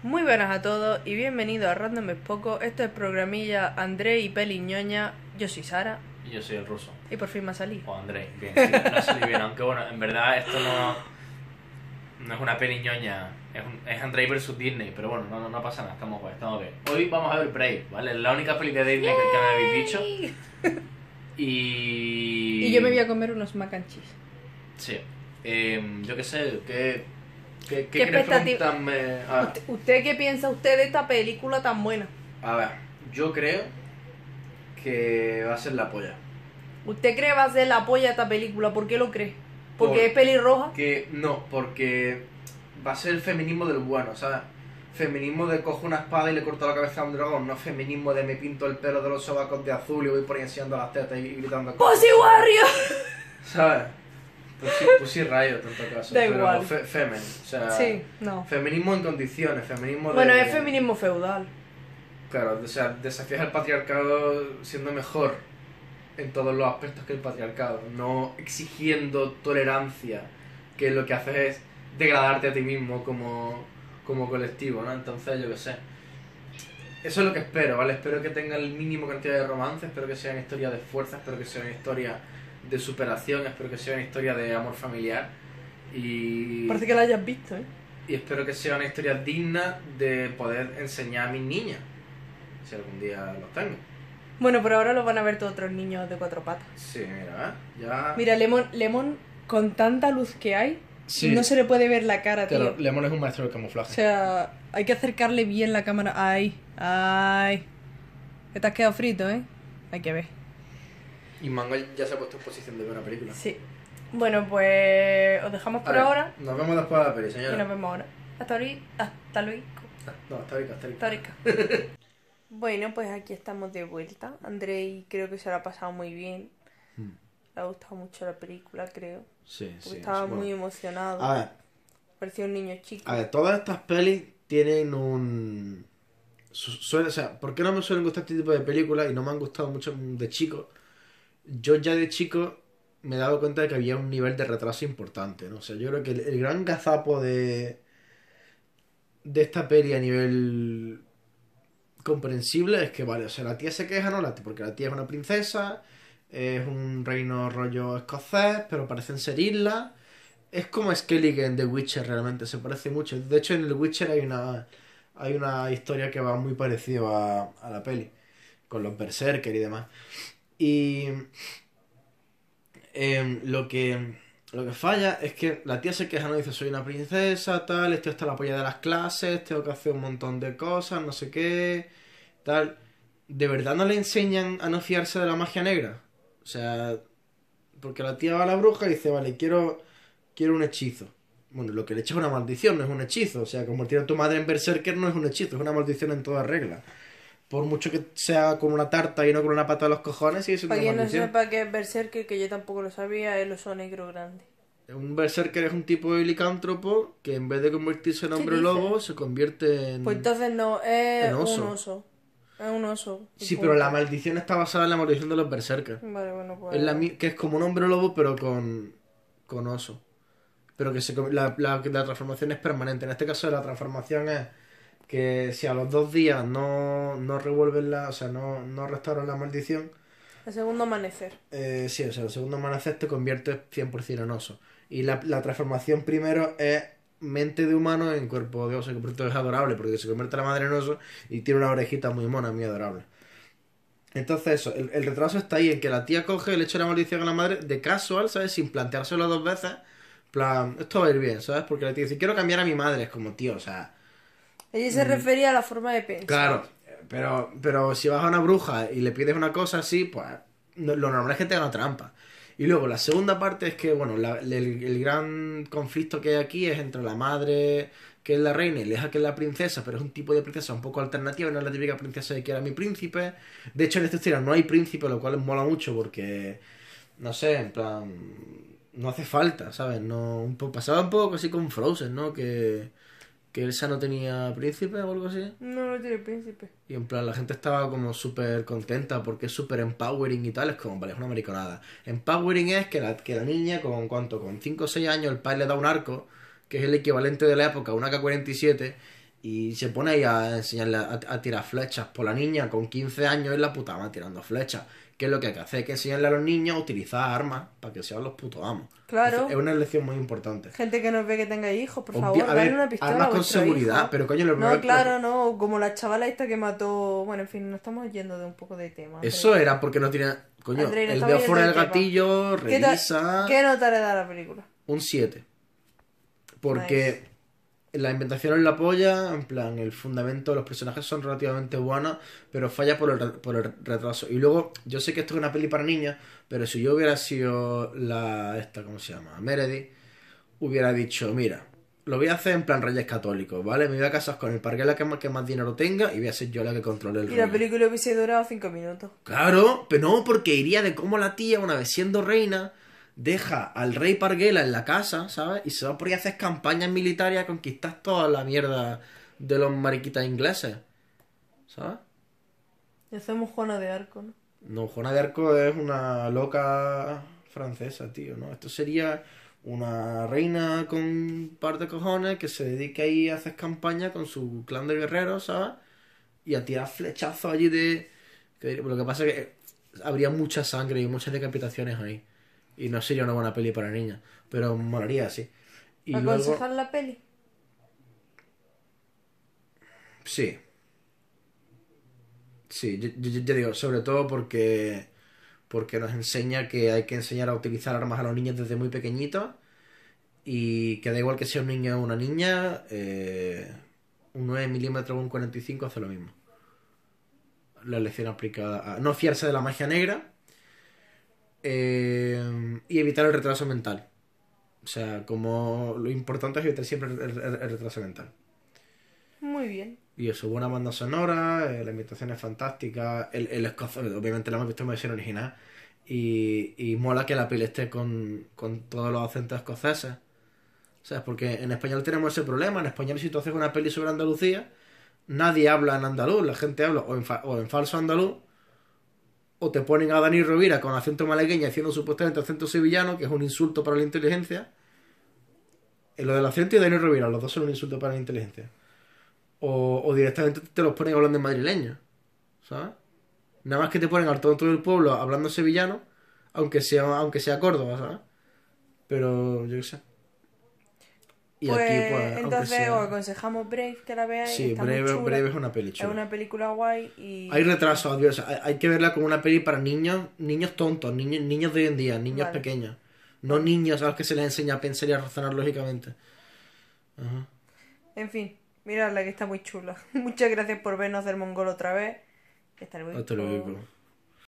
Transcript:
Muy buenas a todos y bienvenidos a Random es Poco. Esto es programilla André y Peli Ñoña. Yo soy Sara. Y yo soy el ruso. Y por fin me ha salido. O André. Bien, sí, no salí bien. Aunque bueno, en verdad esto no es una peli ñoña. Es André versus Disney. Pero bueno, no pasa nada. Estamos bien. Hoy vamos a ver Brave, ¿vale? La única peli de Disney que me habéis dicho. Y yo me voy a comer unos mac and cheese. Sí. Yo qué sé, ¿Qué ¿Qué expectativa? preguntarme? ¿Usted qué piensa usted de esta película tan buena? A ver, yo creo que va a ser la polla. ¿Usted cree va a ser la polla esta película? ¿Por qué lo cree? ¿Porque es pelirroja? Porque va a ser el feminismo del bueno, ¿sabes? Feminismo de cojo una espada y le corto la cabeza a un dragón, no feminismo de me pinto el pelo de los sobacos de azul y voy por ahí enseñando las tetas y gritando ¡Pussy Warrior! ¿sabes? Pues sí rayo, en todo caso. Da pero igual. Femen, o sea... Sí, no. Feminismo en condiciones, feminismo de... Bueno, es feminismo feudal. Claro, o sea, desafías al patriarcado siendo mejor en todos los aspectos que el patriarcado, no exigiendo tolerancia, que lo que haces es degradarte a ti mismo como colectivo, ¿no? Entonces, yo qué sé. Eso es lo que espero, ¿vale? Espero que tenga el mínimo cantidad de romance, espero que sea una historia de fuerza, espero que sea una historia de superación, espero que sea una historia de amor familiar y... Parece que la hayas visto, ¿eh? Y espero que sea una historia digna de poder enseñar a mis niñas, si algún día los tengo. Bueno, pero ahora lo van a ver todos otros niños de cuatro patas. Sí, mira, ya... Mira, Lemon, con tanta luz que hay, Sí. no se le puede ver la cara, tío. Claro, Lemon es un maestro del O camuflaje. sea, hay que acercarle bien la cámara. Ay. Que te has quedado frito, ¿eh? Hay que ver. Y Mango ya se ha puesto en posición de ver una película. Sí. Bueno, pues os dejamos por ahora Nos vemos después de la peli, y señora. nos vemos ahora. Hasta luego. No, está rica. Hasta rica. Bueno, pues aquí estamos de vuelta. Andrei creo que se lo ha pasado muy bien. Le ha gustado mucho la película, creo. Sí, Porque estaba muy emocionado. A ver, Parecía un niño chico. todas estas pelis tienen un... o sea, ¿por qué no me suelen gustar este tipo de películas y no me han gustado mucho de chico? Yo ya de chico me he dado cuenta de que había un nivel de retraso importante, ¿no? O sea, yo creo que el gran gazapo de esta peli a nivel comprensible es que, vale, o sea, la tía se queja, ¿no? Porque la tía es una princesa, es un reino rollo escocés, pero parecen ser islas. Es como Skellige en The Witcher, realmente, se parece mucho. De hecho, en The Witcher hay una historia que va muy parecida a la peli, con los berserker y demás. Y lo que falla es que la tía se queja, no dice, soy una princesa, tal, estoy hasta la polla de las clases, tengo que hacer un montón de cosas, no sé qué, tal. ¿De verdad no le enseñan a no fiarse de la magia negra? O sea, porque la tía va a la bruja y dice, vale, quiero un hechizo. Bueno, lo que le echa es una maldición, no es un hechizo. O sea, convertir a tu madre en berserker no es un hechizo, es una maldición en toda regla. Por mucho que sea con una tarta y no con una pata de los cojones, sigue siendo Para una quien no maldición. sepa qué es Berserker, que yo tampoco lo sabía, es el oso negro grande. Un berserker es un tipo de licántropo que en vez de convertirse en hombre dice? lobo, se convierte en... Pues entonces no, es En oso. un oso. Es un oso. Sí, pero la maldición está basada en la maldición de los berserkers. Vale, bueno, pues... Es que es como un hombre lobo, pero con oso. Pero que la transformación es permanente. En este caso, la transformación es que si a los 2 días no revuelven o sea, no restauran la maldición, El segundo amanecer. sí, o sea, el segundo amanecer te conviertes 100% en oso. Y la transformación primero es mente de humano en cuerpo de oso, que por cierto es adorable, porque se convierte la madre en oso y tiene una orejita muy mona, muy adorable. Entonces eso, el retraso está ahí en que la tía coge, le echa la maldición a la madre de casual, ¿sabes? Sin planteárselo 2 veces. Plan, esto va a ir bien, ¿sabes? Porque la tía dice, quiero cambiar a mi madre. Es como, tío, o sea... Ella se refería a la forma de pensar. Claro, pero si vas a una bruja y le pides una cosa así, pues lo normal es que te haga trampa. Y luego la segunda parte es que, bueno, el gran conflicto que hay aquí es entre la madre, que es la reina, y la hija, que es la princesa, pero es un tipo de princesa un poco alternativa, no es la típica princesa de que era mi príncipe. De hecho, en esta historia no hay príncipe, lo cual mola mucho porque, no sé, en plan, no hace falta, ¿sabes? No, pasaba un poco así con Frozen, ¿no? Que Elsa no tenía príncipe o algo así. No tiene príncipe. Y en plan, la gente estaba como súper contenta porque es súper empowering y tal. Es como, vale, es una mariconada. Empowering es que la niña, con 5 o 6 años, el padre le da un arco, que es el equivalente de la época a una AK-47, Y se pone ahí a enseñarle a tirar flechas. Por la niña con 15 años es la puta ama tirando flechas. ¿Qué es lo que hay que hacer? Hay que enseñarle a los niños a utilizar armas para que sean los putos amos. Claro. Es una lección muy importante. Gente que no ve que tenga hijos, por Obvio, favor, a dale ver, una pistola armas a con vuestro seguridad, hijo. pero coño, lo No, primero claro, no, como la chavala esta que mató... Bueno, en fin, nos estamos yendo de un poco de tema. Eso era porque no tenía... Coño, Andrei, nos el estamos dedo fuera yendo del del tema. gatillo, revisa... ¿Qué nota le da a la película? Un 7. Porque la inventación es la polla, en plan, el fundamento, los personajes son relativamente buenos, pero falla por el retraso. Y luego, yo sé que esto es una peli para niñas, pero si yo hubiera sido ¿cómo se llama? Meredith, hubiera dicho, mira, lo voy a hacer en plan Reyes Católicos, ¿vale? Me voy a casar con el parguela que más dinero tenga y voy a ser yo la que controle el Y reino. la película hubiese durado 5 minutos. Claro, pero no, porque iría de cómo la tía, una vez siendo reina, deja al rey Parguela en la casa, ¿sabes? Y se va por ahí a hacer campañas militares a conquistar toda la mierda de los mariquitas ingleses, ¿sabes? Y hacemos Juana de Arco, ¿no? No, Juana de Arco es una loca francesa, tío, ¿no? Esto sería una reina con un par de cojones que se dedique ahí a hacer campaña con su clan de guerreros, ¿sabes? Y a tirar flechazos allí de... Lo que pasa es que habría mucha sangre y muchas decapitaciones ahí. Y no sería una buena peli para niñas. Pero molaría, sí. Y ¿Aconsejar luego... la peli? Sí. Sí, yo digo, sobre todo porque nos enseña que hay que enseñar a utilizar armas a los niños desde muy pequeñitos. Y que da igual que sea un niño o una niña, un 9 milímetros o un 45 hace lo mismo. La lección aplicada a no fiarse de la magia negra. Y evitar el retraso mental. O sea, como lo importante es evitar siempre el retraso mental. Muy bien. Y eso, buena banda sonora, la ambientación es fantástica, el escocés, obviamente la hemos visto en versión original. Y mola que la peli esté con todos los acentos escoceses. O sea, porque en español tenemos ese problema. En español, si tú haces una peli sobre Andalucía, nadie habla en andaluz, la gente habla o en falso andaluz, o te ponen a Dani Rovira con acento malagueño haciendo supuestamente acento sevillano, que es un insulto para la inteligencia. En lo del acento y Dani Rovira, los dos son un insulto para la inteligencia. O directamente te los ponen hablando en madrileño, ¿sabes? Nada más que te ponen al tonto del pueblo hablando sevillano, aunque sea Córdoba, ¿sabes? Pero yo qué sé. Y Pues aquí, pues, aunque entonces sea... os aconsejamos Brave, que la veáis. Sí, está muy chula. Brave es una peli chula. Es una película guay y... Hay retrasos, o sea, hay que verla como una peli para niños tontos, niños de hoy en día, niños Vale. pequeños. No niños a los que se les enseña a pensar y a razonar lógicamente. Ajá. En fin, miradla que está muy chula. Muchas gracias por vernos del Mongol otra vez. Hasta luego. Hasta luego.